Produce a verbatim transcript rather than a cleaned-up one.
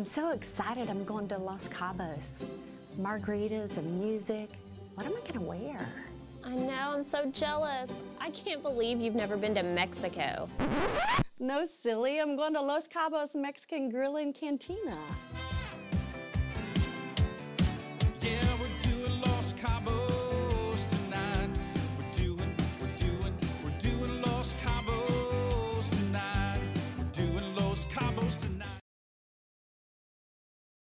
I'm so excited I'm going to Los Cabos. Margaritas and music. What am I gonna wear? I know, I'm so jealous. I can't believe you've never been to Mexico. No, silly, I'm going to Los Cabos Mexican Grill and Cantina.